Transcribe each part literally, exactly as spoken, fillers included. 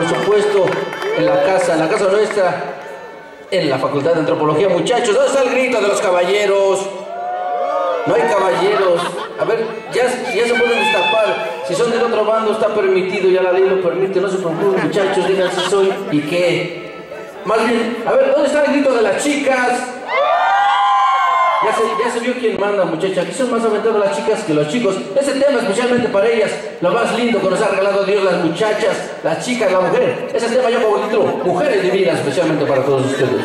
supuesto, en la casa, en la casa nuestra, en la Facultad de Antropología. Muchachos, ¿dónde está el grito de los caballeros? No hay caballeros. A ver, ya, ya se pueden destapar. Si son del otro bando está permitido, ya la ley lo permite. No se preocupen, muchachos, digan si soy y qué. Más bien, a ver, ¿dónde está el grito de las chicas? Ya se, ya se vio quién manda, muchachos. Aquí son más aventadas las chicas que los chicos. Ese tema especialmente para ellas, lo más lindo que nos ha regalado Dios, las muchachas, las chicas, la mujer. Ese tema yo como título, Mujeres Divinas, especialmente para todos ustedes.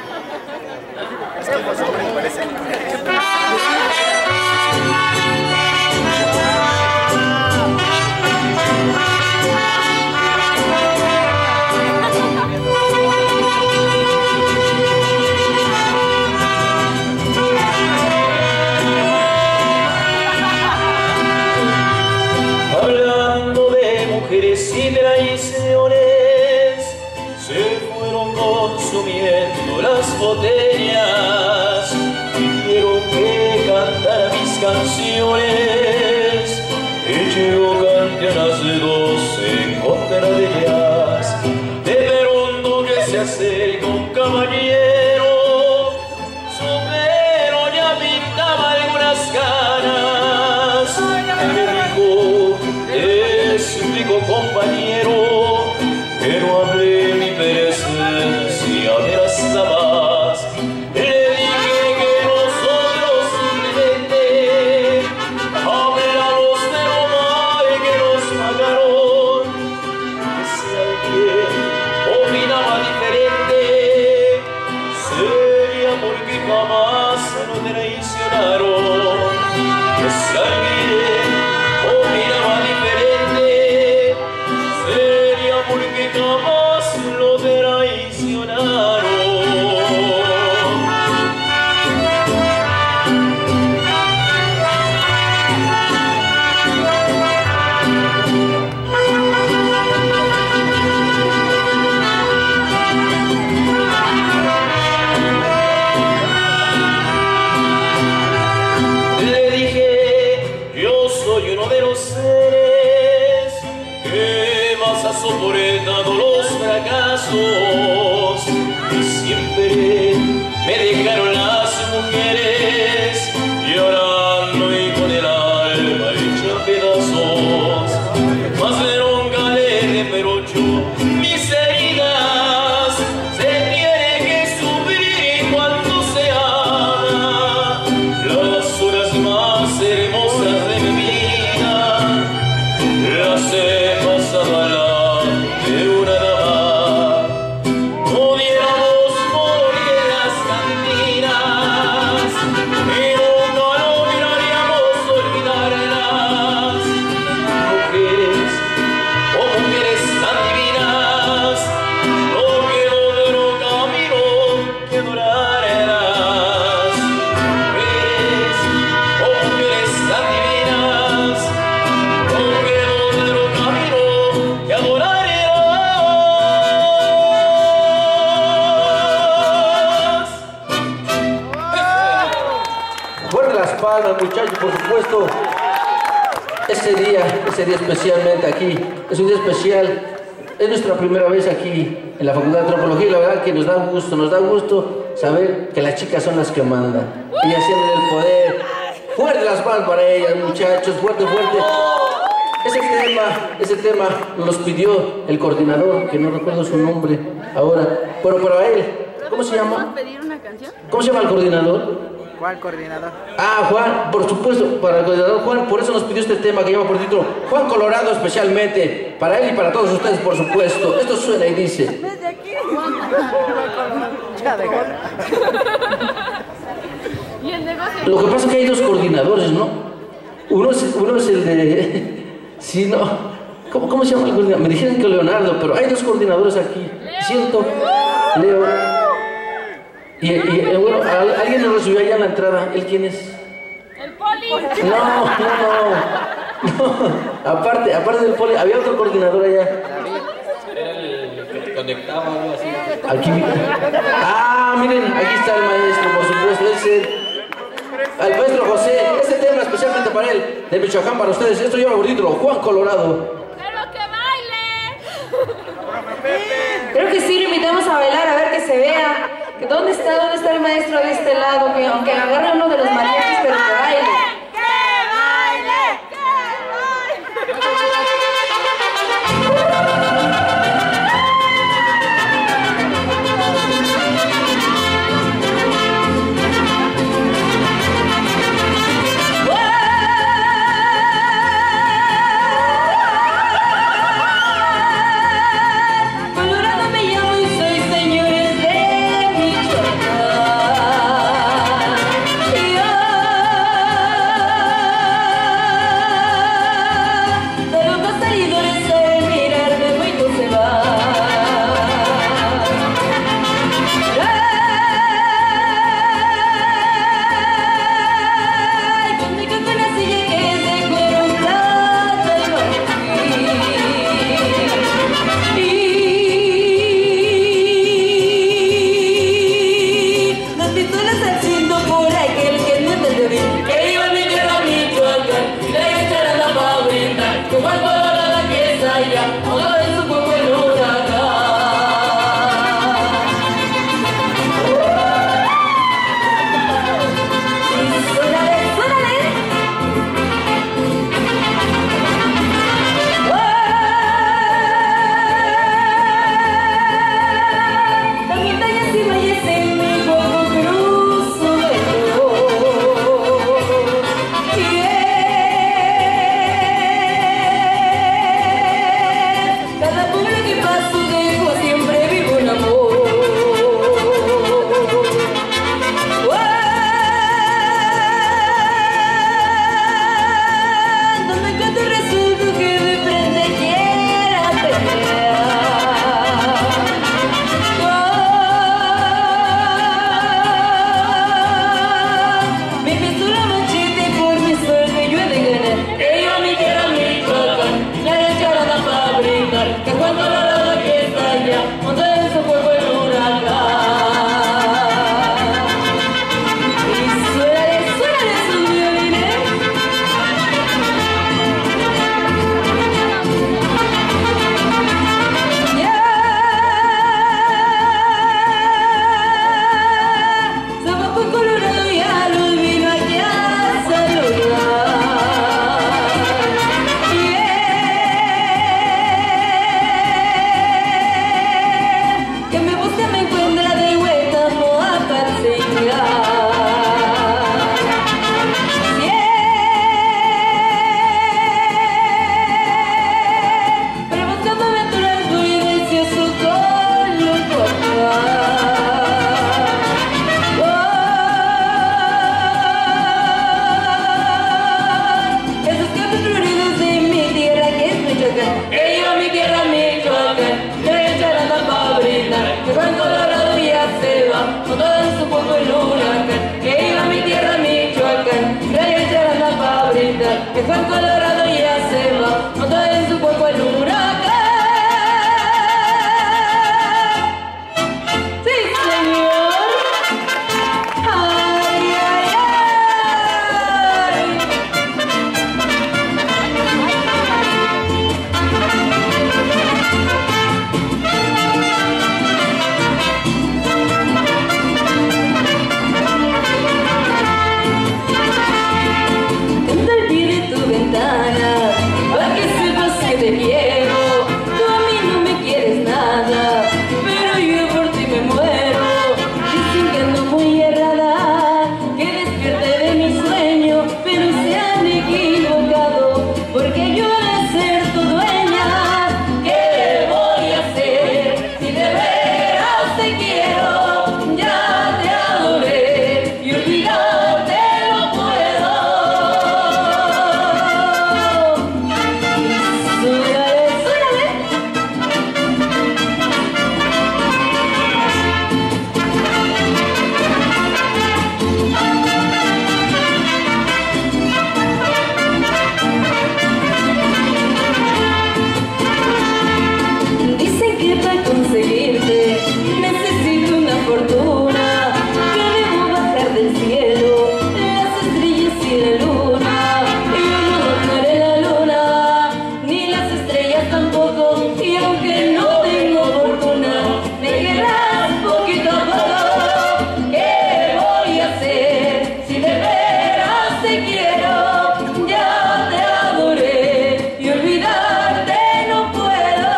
Y traiciones se fueron consumiendo las botellas. Quiero que cantara mis canciones y yo cante unas dos en contra de ellas. Te pregunto que se acerca un caballero, su pelo ya pintaba algunas canas. Me dijo, te suplico, compañero, que no hable mi presencia de las damas. Le dije que nosotros simplemente hablamos de lo mal que nos pagaron. Que si alguien opinaba diferente, sería porque jamás nos traicionaron. Que si alguien opinaba diferente, sería porque jamás lo traicionaron. Le dije, yo soy uno de los seres que más ha soportado los fracasos, y siempre me dejaron las mujeres llorando y con el alma hecha a pedazos. Mas nunca le reprocho mis heridas, se tiene que sufrir cuando se ama. Las horas más hermosas de mi vida las he pasado al lado de una dama. Pudiéramos morir en las cantinas y nunca lograríamos olvidarlas. Mujeres, oh mujeres tan divinas, no quedó otro camino que adorarlas. Mujeres, oh mujeres tan divinas, no quedó otro camino que adorarlas. Fuerte las palmas, muchachos, por supuesto. Ese día, ese día especialmente aquí, es un día especial. Es nuestra primera vez aquí en la Facultad de Antropología y la verdad que nos da gusto, nos da gusto saber que las chicas son las que mandan. Ellas tienen el poder. Fuerte las palmas para ellas, muchachos, fuerte, fuerte. Ese tema, ese tema nos pidió el coordinador, que no recuerdo su nombre ahora, pero para él, ¿cómo se llama? ¿Podemos pedir una canción? ¿Cómo se llama el coordinador? ¿Cuál coordinador? Ah, Juan, por supuesto, para el coordinador Juan, por eso nos pidió este tema que lleva por título Juan Colorado, especialmente para él y para todos ustedes, por supuesto. Esto suena y dice: Desde aquí. Ya déjalo. Y el negocio. lo que pasa es que hay dos coordinadores, ¿no? Uno es, uno es el de... Sí, no. ¿Cómo, ¿Cómo se llama el coordinador? Me dijeron que Leonardo, pero hay dos coordinadores aquí. ¿Cierto? Leo. Y, y bueno, a- alguien lo recibió allá en la entrada. ¿Él quién es? El poli. No, no, no. No. Aparte, aparte del poli, había otro coordinador allá. Era el que te conectaba o algo así. Aquí. Ah, miren, aquí está el maestro, por supuesto. Es el, el maestro José. Este tema especialmente para él, de Michoacán, para ustedes. Esto lleva por título Juan Colorado. Pero que baile. Creo que sí, lo invitamos a bailar, a ver que se vea. Que ¿Dónde está, dónde está el maestro de este lado? Que aunque agarre uno de los mariachis, pero que baile. Que Juan Colorado ya se va, monta en su cuerpo el huracán. Sí, señor. Ay, ay, ay. Canta al pie de tu ventana. hacer si de veras te quiero? Ya te adoré y olvidarte no puedo.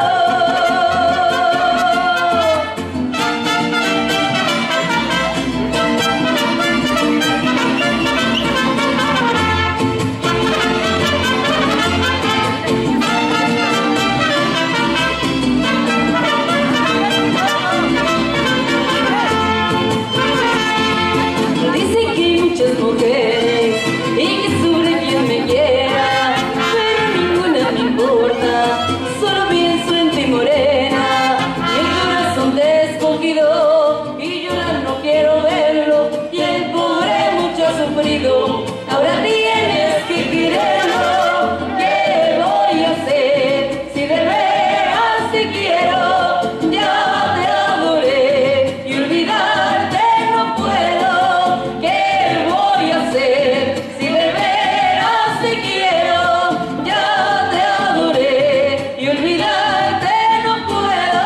Dicen que hay muchas mujeres y que sobre quien me quiera, pero ninguna me importa, solo pienso en ti, morena. Y el corazón te ha escogido y yo ya no quiero verlo, y el pobre mucho ha sufrido, ahora tienes que quererlo. ¿Qué voy a hacer si de veras te quiero? Ya te adoré y olvidarte no puedo. ¿Qué voy a hacer si de veras te quiero? Ya te adoré y olvidarte no puedo.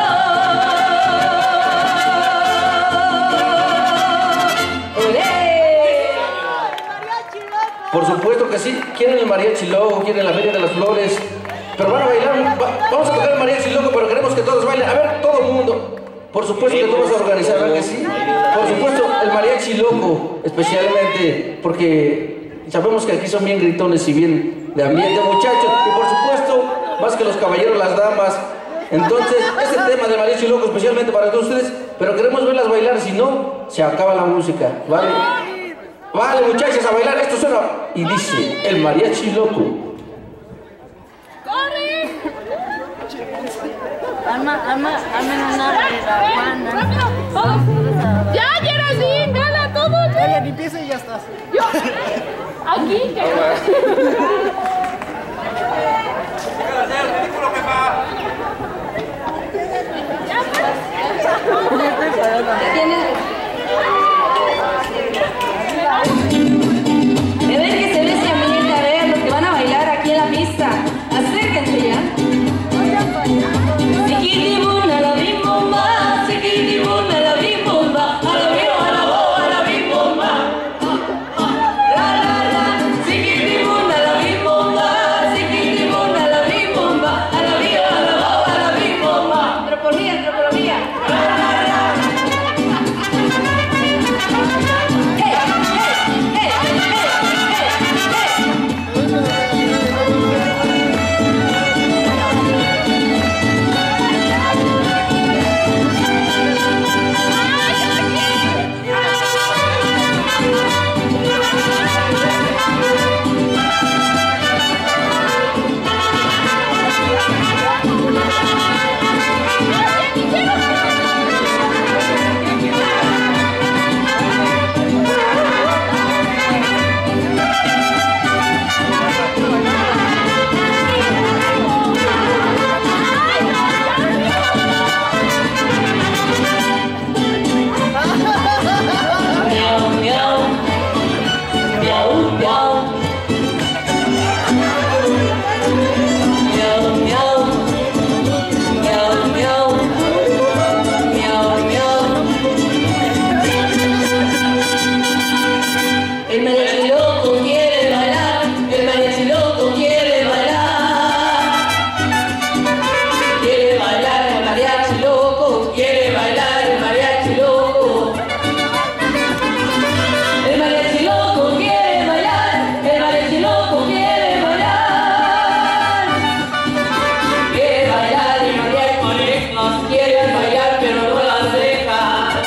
¡Olé! Por supuesto que sí, quieren el mariachi loco, quieren la feria de las flores, pero van a bailar, va- vamos a tocar el mariachi loco, pero queremos que todos bailen. A ver, todo el mundo. Por supuesto que tú vas a organizar, ¿verdad que sí? Por supuesto, el mariachi loco, especialmente, porque sabemos que aquí son bien gritones y bien de ambiente, muchachos, y por supuesto, más que los caballeros, las damas. Entonces, este tema del mariachi loco, especialmente para todos ustedes, pero queremos verlas bailar, si no, se acaba la música, ¿vale? Vale, muchachos, a bailar, esto suena y dice, el mariachi loco. ¡Corre! Alma, alma, alma, una ¡Rápido! ¡Todos! ¡Ya, Geraldine! ¡Gana todos! Dale, ni empieza y ya estás. Yo. Aquí, que ¿Ya tienes? A ver que se ve ese ambiente, a ver, los que van a bailar aquí en la pista. Acérquense ya. Siquitibuna la bim bomba, siquitibuna la bim bomba, a la bim, a la bo, a la bim bomba. La la la, siquitibuna la bim bomba, siquitibuna la bim bomba, a la bim, a la bo, a la bim bomba. Antropología, antropología. La la la. Hey, hey, hey, hey, hey, hey. Miau, miau. Miau, miau. Miau, miau. Miau, miau. Miau, miau. El mariachi loco quiere bailar, el mariachi loco quiere bailar. Quiere bailar el mariachi loco, quiere bailar el mariachi loco. El mariachi loco quiere bailar, el mariachi loco quiere bailar. Quiere bailar el mariachi loco, quiere bailar pero no las deja.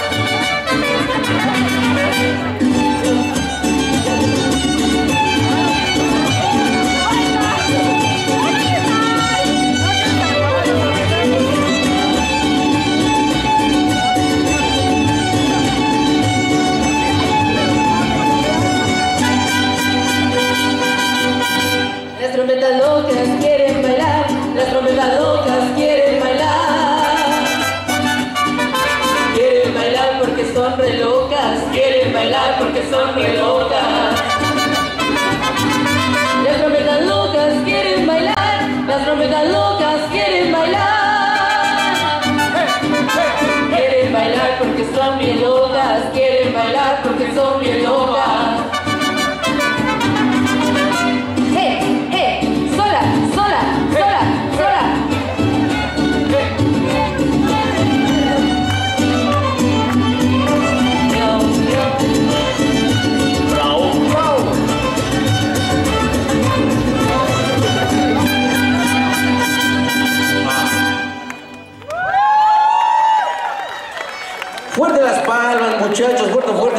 Las trompetas locas quieren bailar, las trompetas locas quieren bailar. Quieren bailar porque son re locas, quieren bailar porque son re locas. Las trompetas locas quieren bailar, las trompetas locas quieren bailar. Quieren bailar porque son bien locas, quieren bailar porque son bien locas.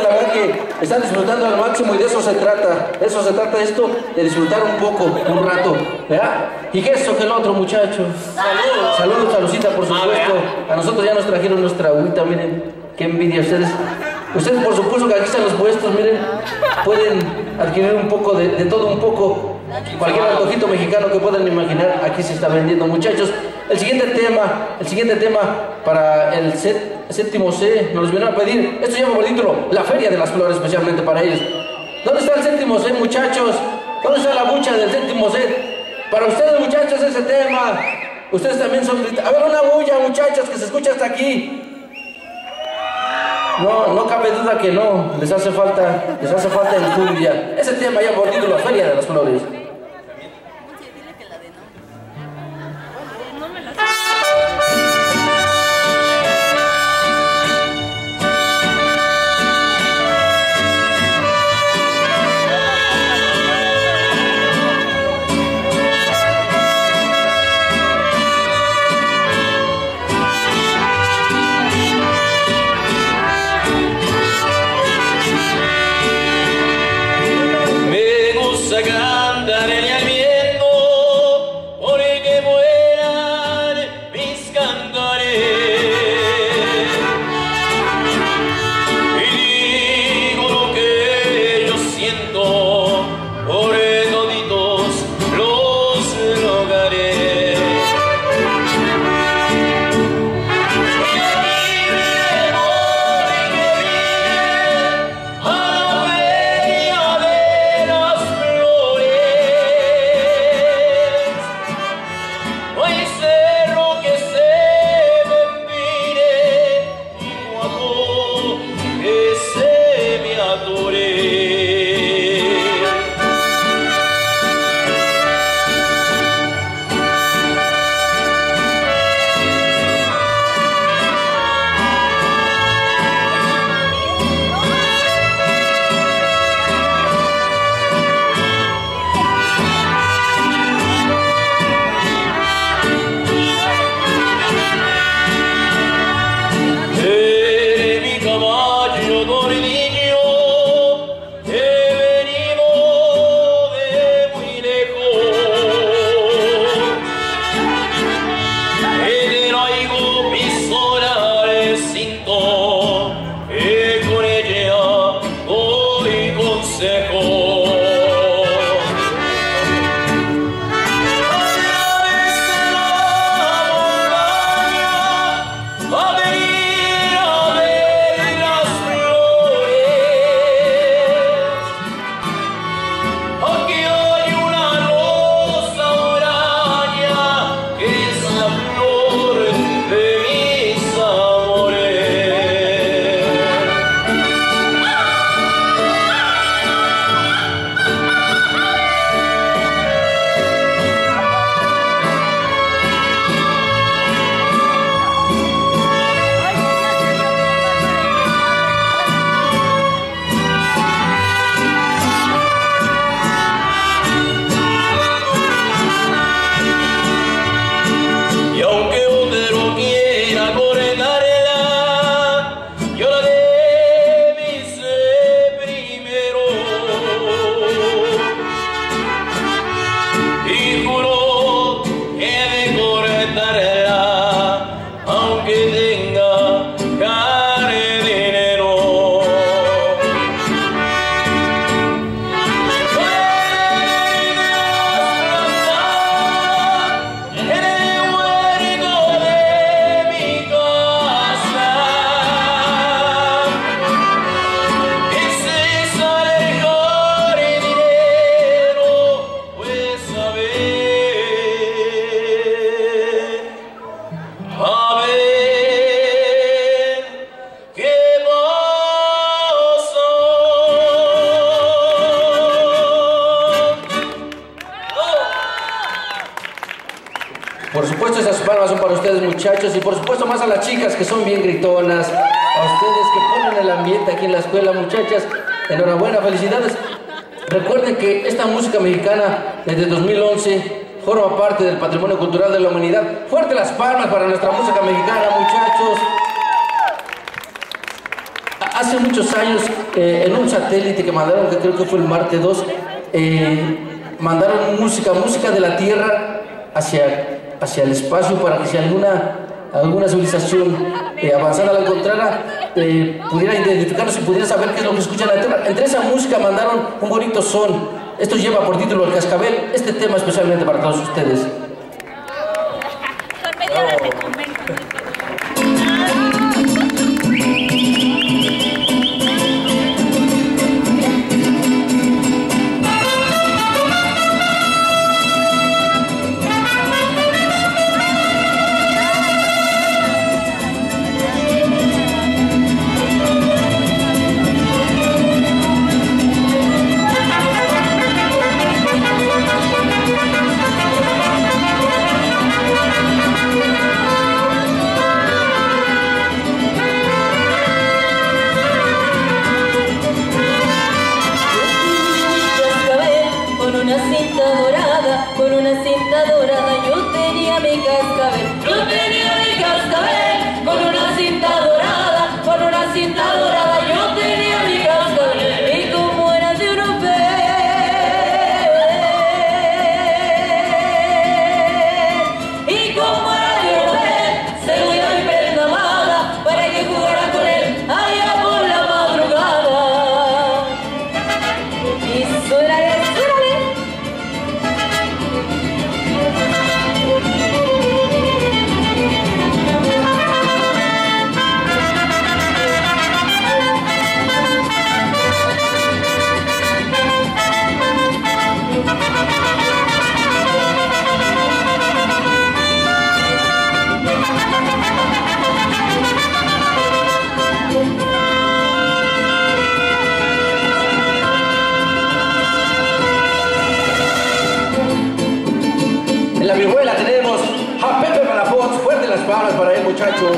verdad que están disfrutando al máximo y de eso se trata. De eso se trata esto, de disfrutar un poco, un rato, ¿verdad? Y que esto que el otro, muchachos. Saludos. Saludos, saludcita, por supuesto. A nosotros ya nos trajeron nuestra agüita, miren. Qué envidia ustedes. Ustedes, por supuesto, que aquí están los puestos, miren. Pueden adquirir un poco de, de todo un poco. Cualquier antojito mexicano que puedan imaginar, aquí se está vendiendo, muchachos. El siguiente tema, el siguiente tema para el set, séptimo C, nos los vinieron a pedir. Esto lleva por título La Feria de las Flores, especialmente para ellos. ¿Dónde está el séptimo C, muchachos? ¿Dónde está la bucha del séptimo C? Para ustedes, muchachos, ese tema. Ustedes también son... A ver, una bulla, muchachos, que se escucha hasta aquí. No, no cabe duda que no, les hace falta, les hace falta el cumbia. Ese tema ya por título La Feria de las Flores. Por supuesto esas palmas son para ustedes, muchachos, y por supuesto más a las chicas que son bien gritonas, a ustedes que ponen el ambiente aquí en la escuela, muchachas. Enhorabuena, felicidades. Recuerden que esta música mexicana desde dos mil once forma parte del patrimonio cultural de la humanidad. Fuerte las palmas para nuestra música mexicana, muchachos. hace muchos años, eh, en un satélite que mandaron, que creo que fue el Marte dos, eh, mandaron música, música de la Tierra hacia, hacia el espacio para que si alguna, alguna civilización eh, avanzada la encontrara, eh, pudiera identificarnos y pudiera saber qué es lo que escucha la Tierra. Entre esa música mandaron un bonito son. Esto lleva por título El Cascabel. Este tema especialmente para todos ustedes. Con una cinta dorada yo tenía mi cascabel, yo tenía mi cascabel, con una cinta dorada, con una cinta dorada yo tenía mi cascabel, y como era de europeo, y como era de europeo, se lo dio mi prenda amada para que jugara con él allá por la madrugada, y suena En la vihuela tenemos a Pepe Palafox. Fuerte las palmas para él, muchacho.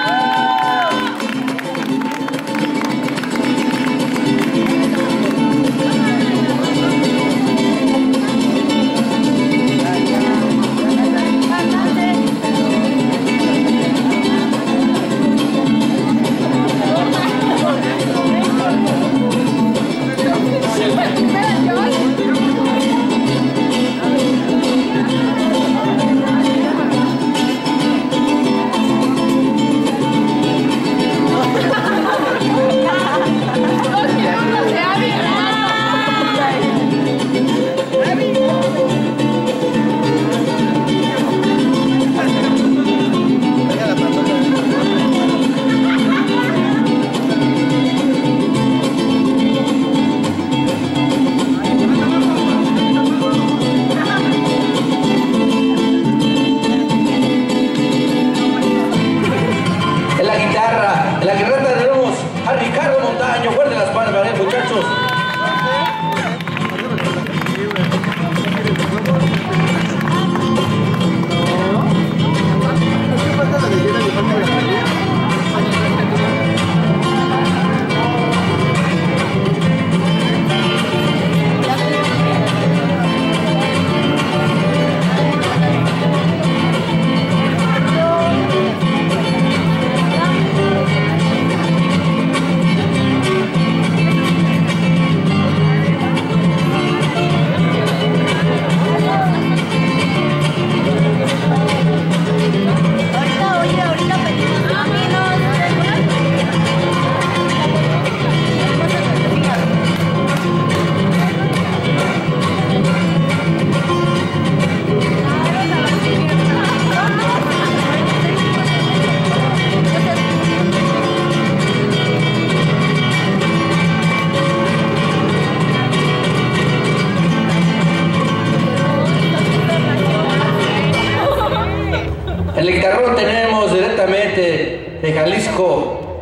En el guitarrón tenemos directamente de Jalisco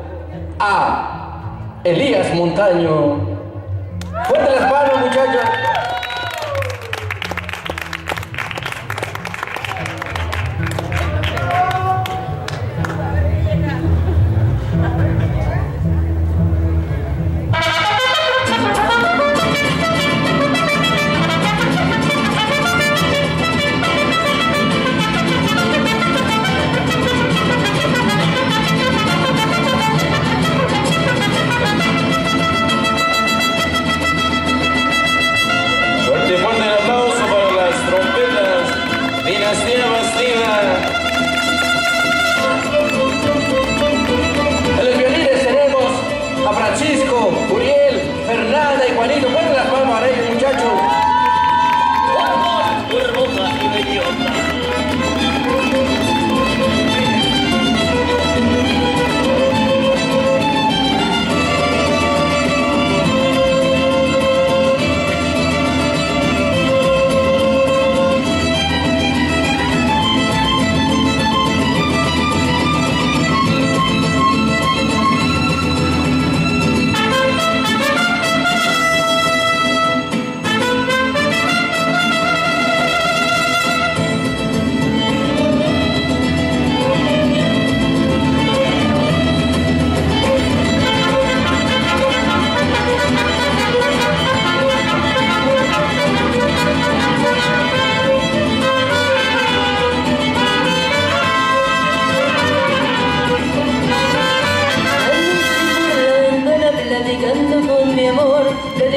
a Elías Montaño. Fuerte las manos, muchachos. Thank you.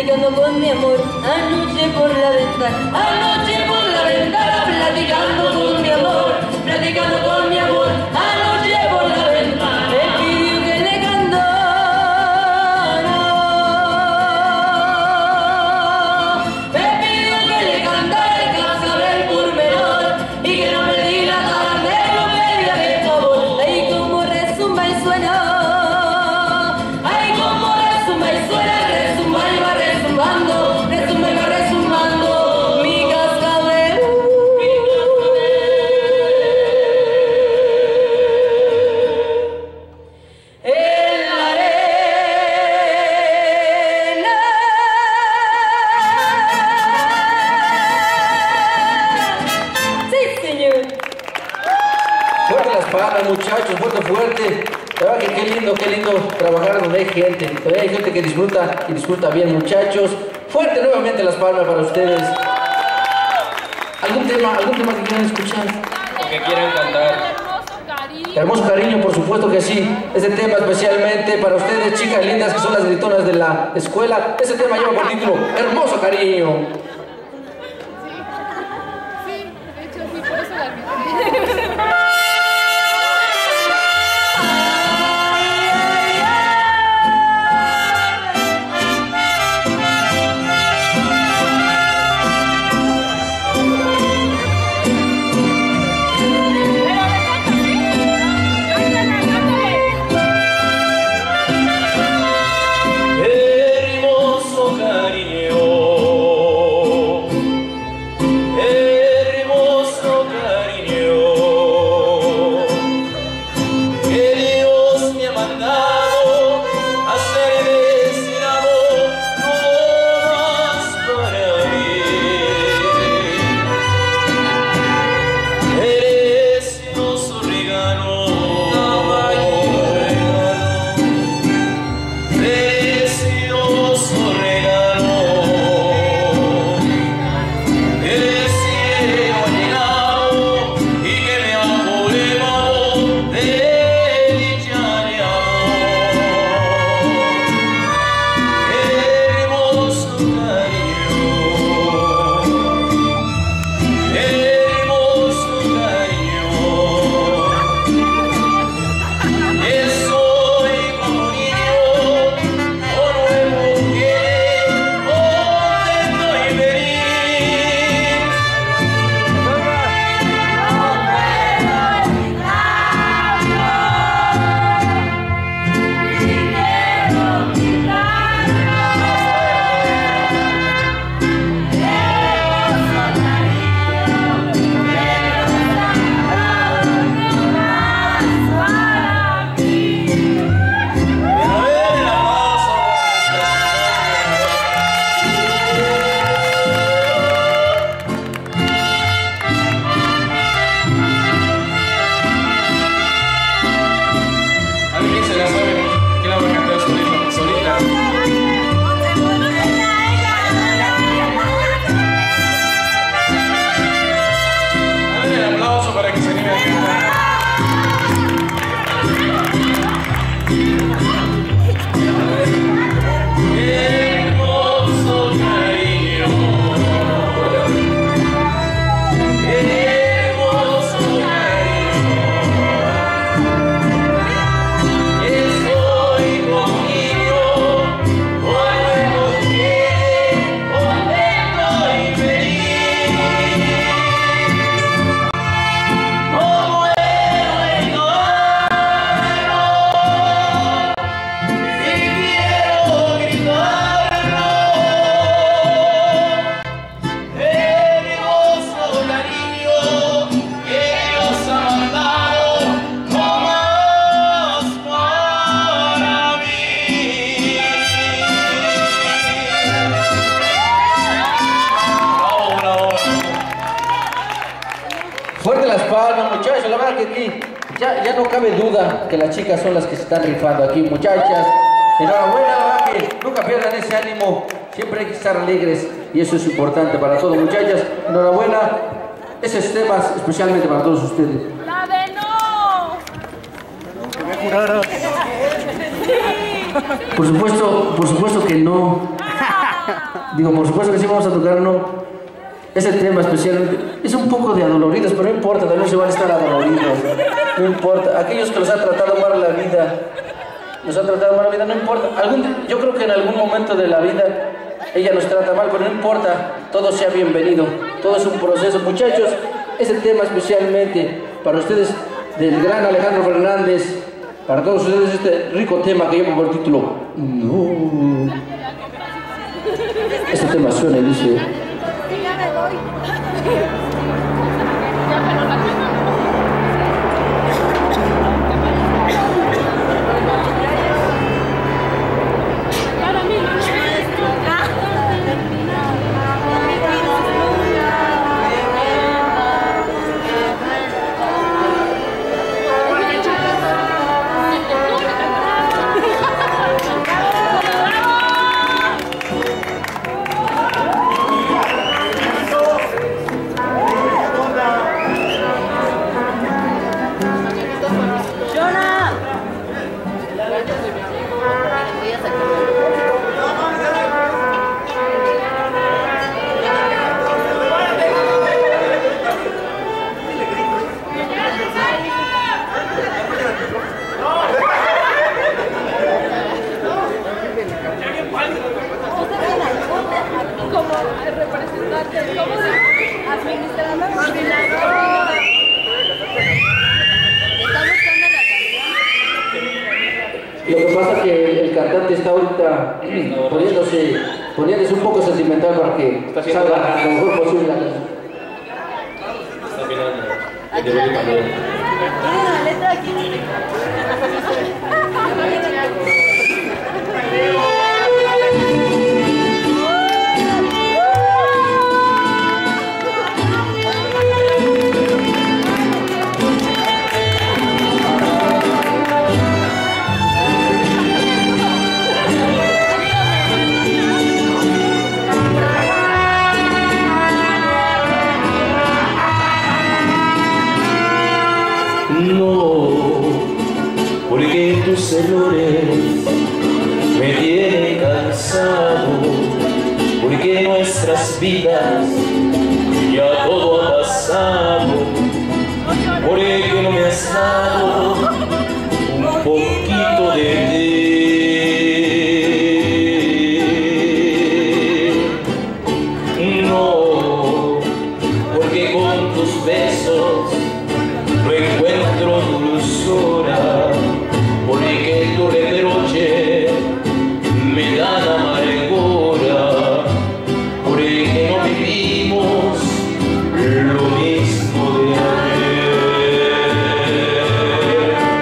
platicando con mi amor, anoche por la ventana, anoche por la ventana, platicando con mi amor, platicando con mi amor, anoche por la ventana, me pidió que le cantara, me pidió que le cantara el caso del pormenor y que no me dilatara, me lo pedía de favor, ay como resumba y suena. Resumba y va resumbando mi cascabel. En la arena. Sí, señor. Fuerte las palmas, muchachos, fuerte, fuerte. La verdad que qué lindo, qué lindo trabajar donde hay gente. Todavía hay gente que disfruta y disfruta bien, muchachos. Fuerte nuevamente las palmas para ustedes. ¿Algún tema, algún tema que quieran escuchar? O que quieran cantar. Hermoso cariño. Hermoso cariño, por supuesto que sí. Este tema especialmente para ustedes, chicas lindas, que son las gritonas de la escuela. Este tema lleva por título Hermoso Cariño. Sí, de hecho sí, por eso la grité. Fuerte las palmas, muchachos. La verdad que aquí ya, ya no cabe duda que las chicas son las que se están rifando aquí, muchachas. Enhorabuena, la verdad que nunca pierdan ese ánimo. Siempre hay que estar alegres y eso es importante para todos, muchachas. Enhorabuena. Esos temas especialmente para todos ustedes. La de no. Que me juraras. Por supuesto, por supuesto que no. Digo, por supuesto que sí vamos a tocar, no. Ese tema especial es un poco de adoloridos, pero no importa, también se van a estar adoloridos. No importa. Aquellos que los han tratado mal la vida, nos han tratado mal la vida, no importa. Algún, yo creo que en algún momento de la vida ella nos trata mal, pero no importa, todo sea bienvenido. Todo es un proceso. Muchachos, ese tema especialmente para ustedes, del gran Alejandro Fernández, para todos ustedes, este rico tema que lleva por título No. Este tema suena y dice: Lo que pasa es que el cantante está ahorita poniéndose, poniéndose un poco sentimental para que salga lo mejor posible la canción. Está afinando. ¿Tiene la letra aquí? No, porque tus errores me tienen cansado, porque nuestras vidas ya todo ha pasado, porque no me has dado un poquito de ti. No, porque con tus besos no encuentro dulzura, porque tu reproche me dan amargura, porque no vivimos lo mismo de ayer.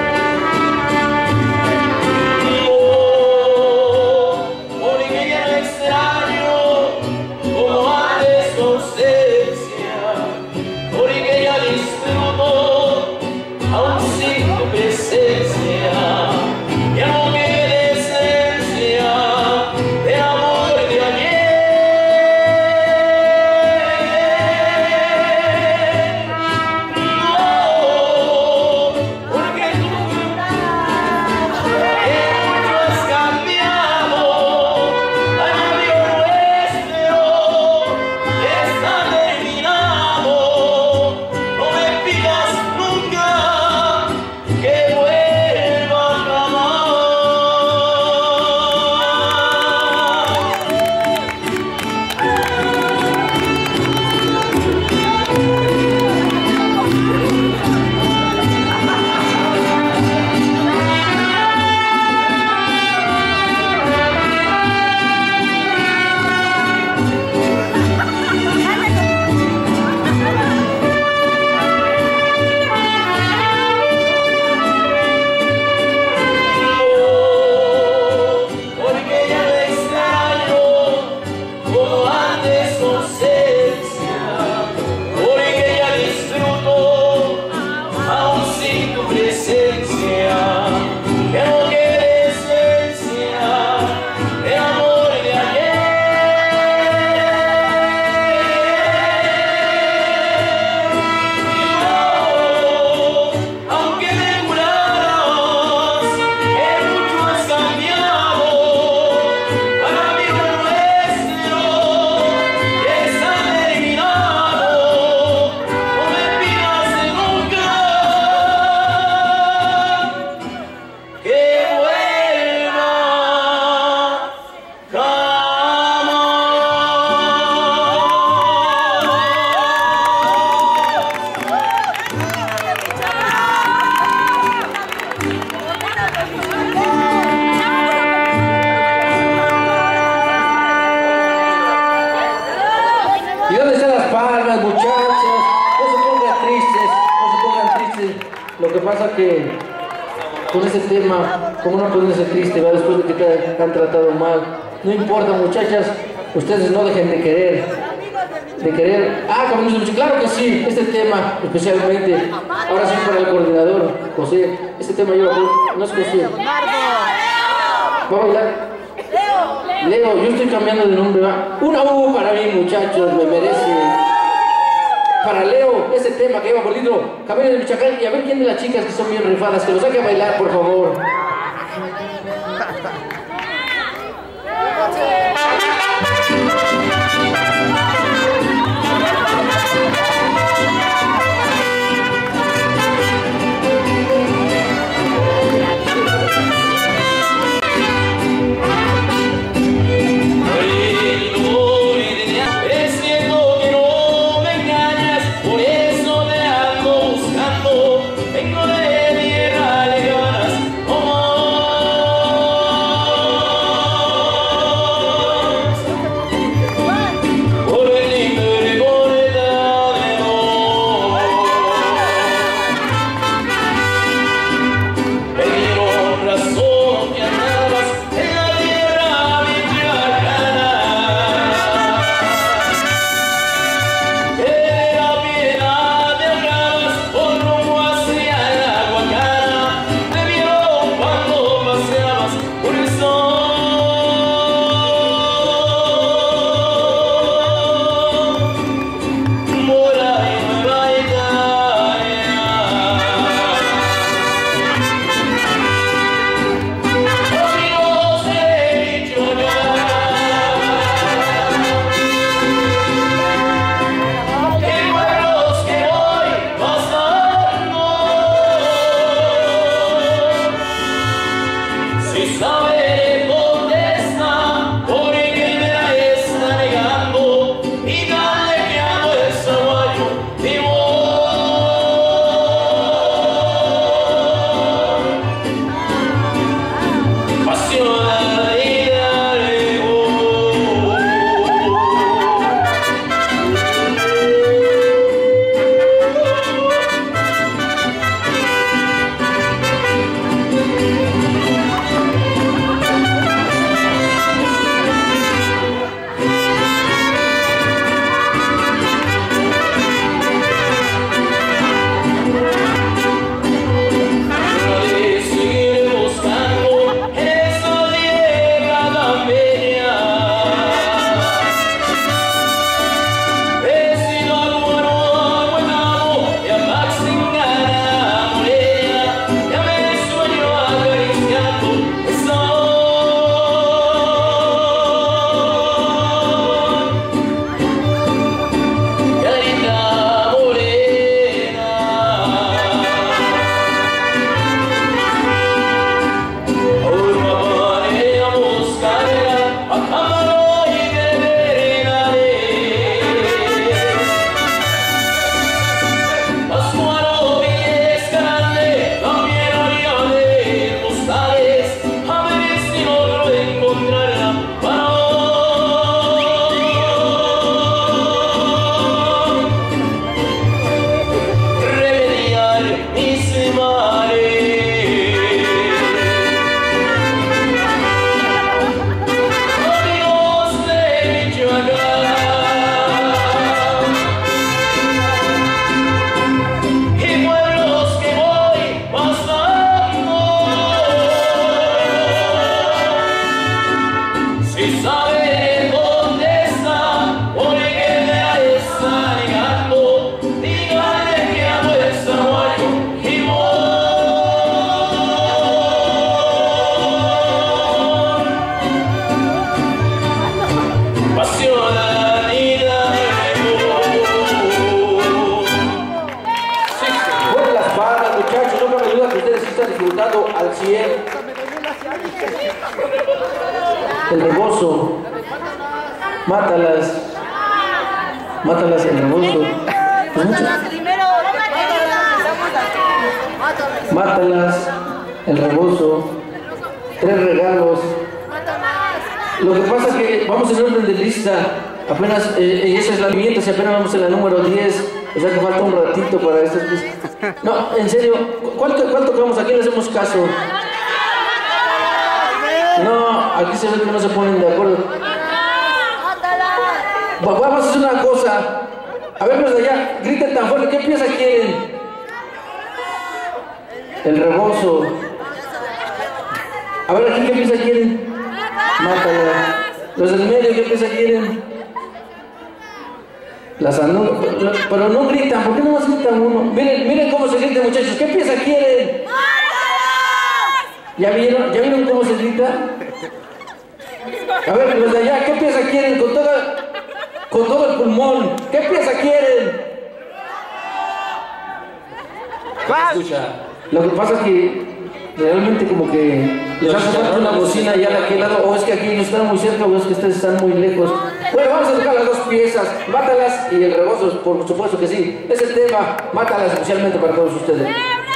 pasa que con ese tema, como no ponerse triste, ¿va? Después de que te han tratado mal, no importa, muchachas, ustedes no dejen de querer, de querer. Ah, Caminos, claro que sí, este tema, especialmente, ahora sí para el coordinador, José, este tema yo, no es José. ¿Va a bailar? Leo, yo estoy cambiando de nombre, ¿va? Una U para mí, muchachos, me merece. Para Leo, ese tema que iba por dentro, Cabello de Michoacán, y a ver quién de las chicas que son bien rifadas, que lo saque a bailar, por favor. Al cien. El rebozo. Mátalas. Mátalas el rebozo. Pues mátalas. El rebozo. Tres regalos. Lo que pasa es que vamos en orden de lista. Apenas, eh, y esa es la mientras, y apenas vamos en la número diez. O sea que falta un ratito para estas. No, en serio, ¿cuál, cuál tocamos? ¿A quién le hacemos caso? No, aquí se ve que no se ponen de acuerdo. Vamos a hacer una cosa. A ver, los de allá, griten tan fuerte. ¿Qué pieza quieren? El rebozo. A ver, aquí, ¿qué pieza quieren? Mátala. Los del medio, ¿qué pieza quieren? Las anulas. Pero no gritan, ¿por qué no más gritan uno? Miren, miren cómo se grita, muchachos. ¿Qué pieza quieren? ¿Ya vieron? ¿Ya vieron cómo se grita? A ver, los de allá, ¿qué pieza quieren? Con toda, con todo el pulmón. ¿Qué pieza quieren? Escucha. Lo que pasa es que realmente como que les hace falta una bocina allá de aquel lado, o es que aquí no están muy cerca, o es que ustedes están muy lejos. Bueno, vamos a tocar las dos piezas, Mátalas y El Rebozo, por supuesto que sí. Es el tema, Mátalas especialmente para todos ustedes.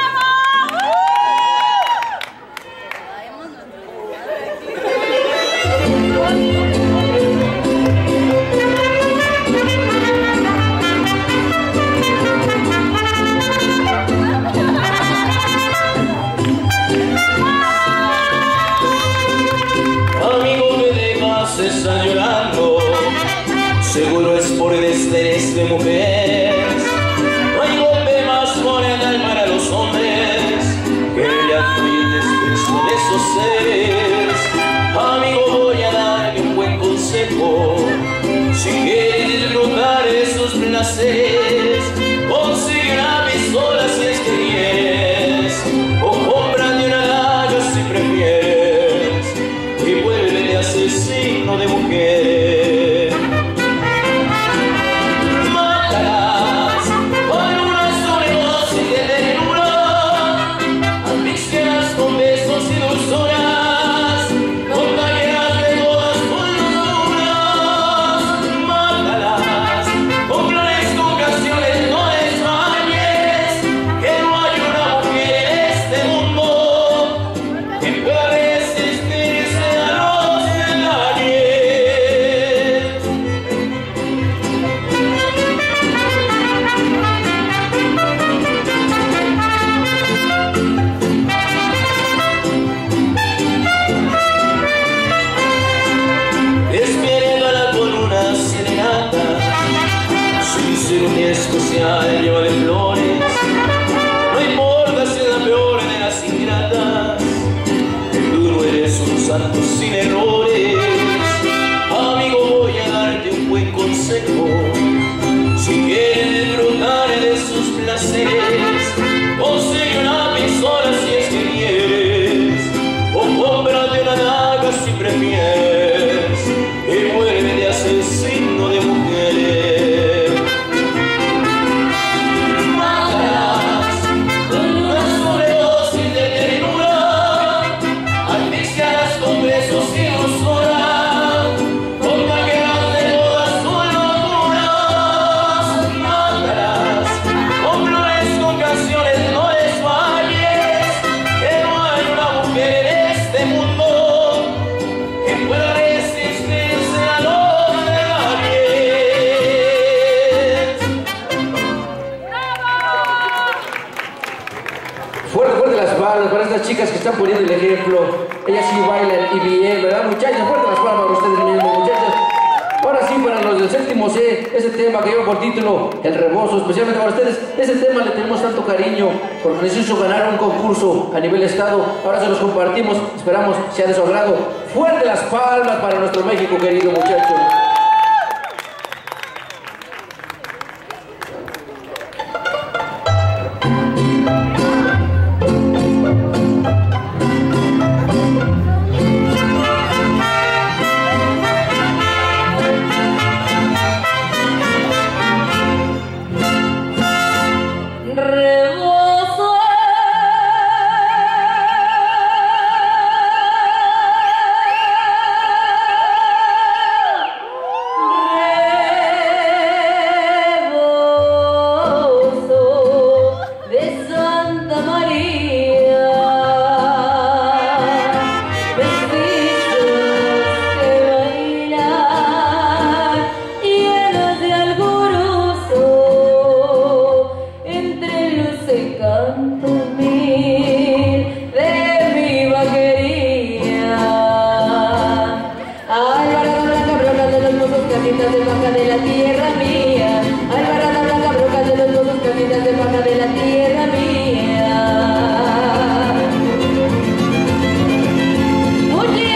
Seguro es por el estrés de mujeres. No hay golpe más mortal para los hombres que el llanto y el desprecio de esos seres. Amigo, voy a darle un buen consejo. Si quieres disfrutar de esos placeres, consigue una pistola si es que quieres, o cómprate una daga si prefieres, y vuélvete asesino de mujeres. Especial lleva de flores, no importa si es la peor de las ingratas, tú no eres un santo sin errores. Amigo, voy a darte un buen consejo. Si quieres disfrutar de sus placeres, consigue una pistola si es que quieres, o cómprate una daga si prefieres, y vuélvete asesino de mujeres. Para estas chicas que están poniendo el ejemplo, ellas sí bailan y bien, ¿verdad, muchachos? Fuerte las palmas para ustedes mismos, muchachos. Ahora sí, para los del séptimo C, ese tema que lleva por título El Rebozo, especialmente para ustedes, ese tema le tenemos tanto cariño porque les hizo ganar un concurso a nivel estado. Ahora se los compartimos, esperamos sea de su agrado. Fuerte las palmas para nuestro México querido, muchachos. Rebozo paja de la tierra mía. Alvarada blanca, broca de los lobos, caminas de paja de la tierra mía. Oye,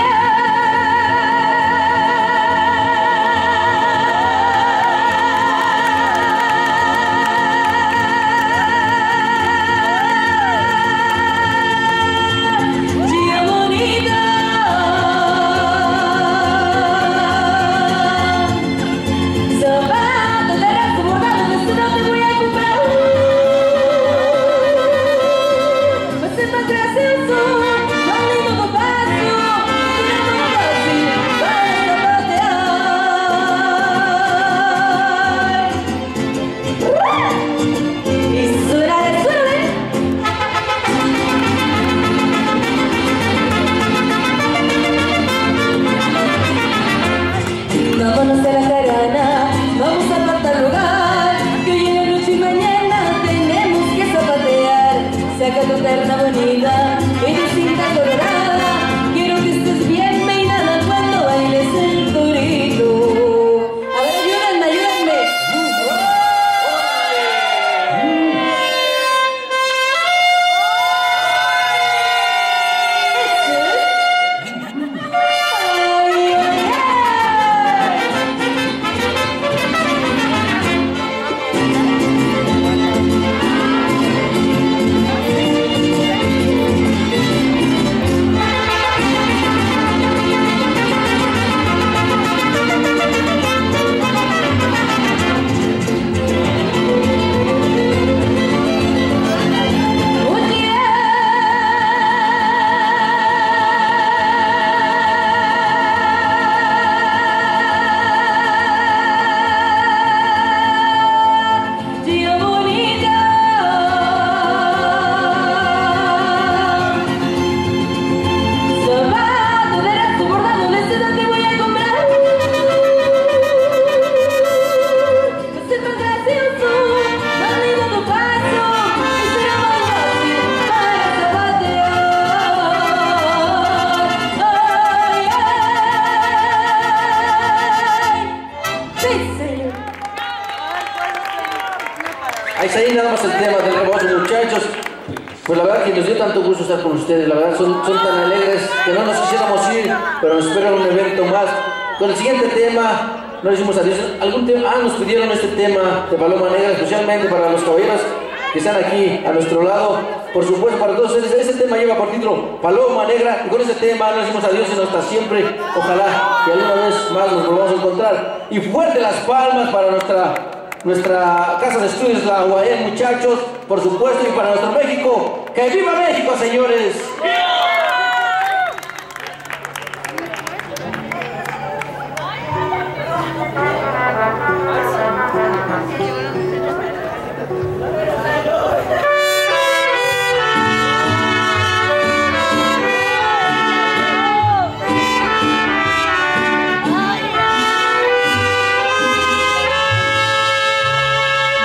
ahí nada más el tema del rebozo, muchachos. Pues la verdad que nos dio tanto gusto estar con ustedes, la verdad son, son tan alegres que no nos quisiéramos ir, pero nos esperan un evento más. Con el siguiente tema, no le hicimos adiós. ¿Algún tema? Ah, nos pidieron este tema de Paloma Negra, especialmente para los caballeros que están aquí a nuestro lado. Por supuesto, para todos ustedes, ese tema lleva por título Paloma Negra, y con ese tema no le decimos adiós, sino hasta siempre. Ojalá que alguna vez más nos volvamos a encontrar. Y fuerte las palmas para nuestra... nuestra casa de estudios, la U A E, muchachos, por supuesto, y para nuestro México. ¡Que viva México, señores!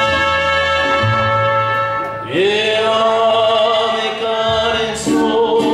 Yeah, me cansó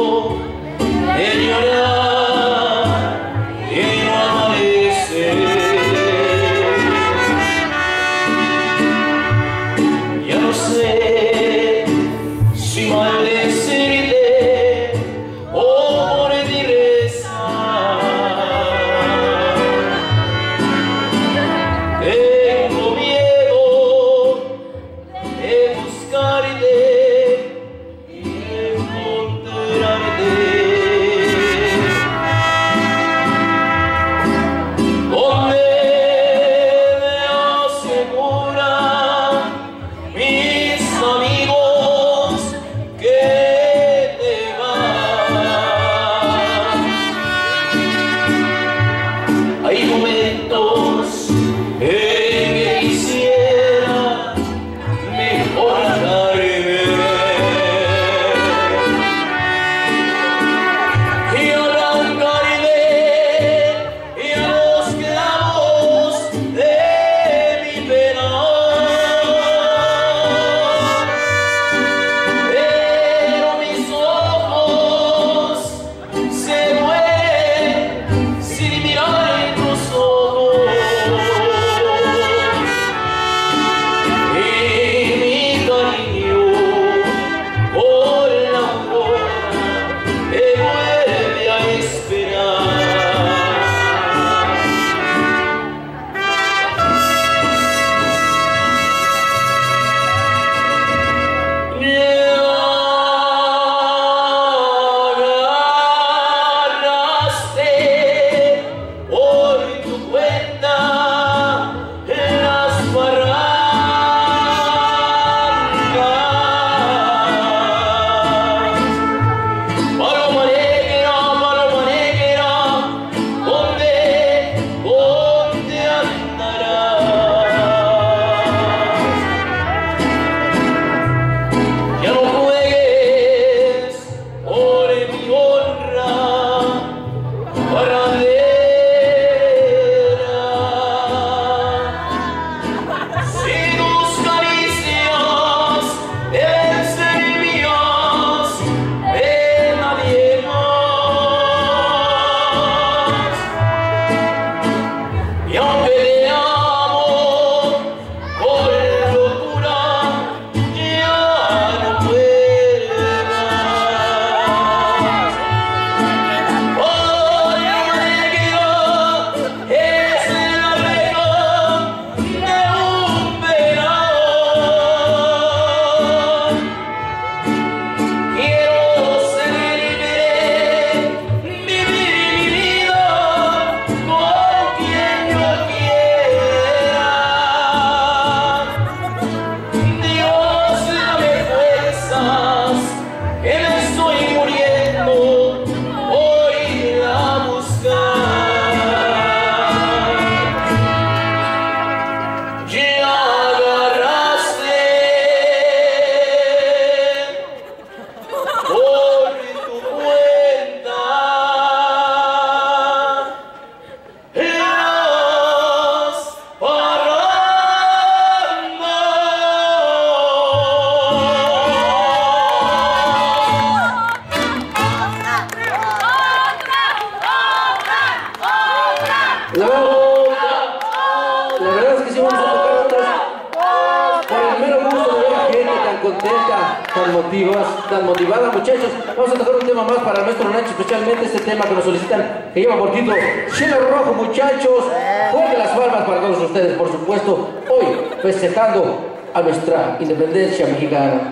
que sí vamos a tocar otras. Por el mero gusto de ver a gente tan contenta, tan motivas, tan motivada, muchachos. Vamos a tocar un tema más para el maestro Nacho, especialmente este tema que nos solicitan, que lleva por título Cielo Rojo, muchachos. Fuerte las palmas para todos ustedes, por supuesto, hoy festejando a nuestra independencia mexicana.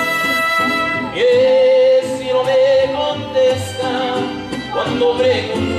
Cuando pregunto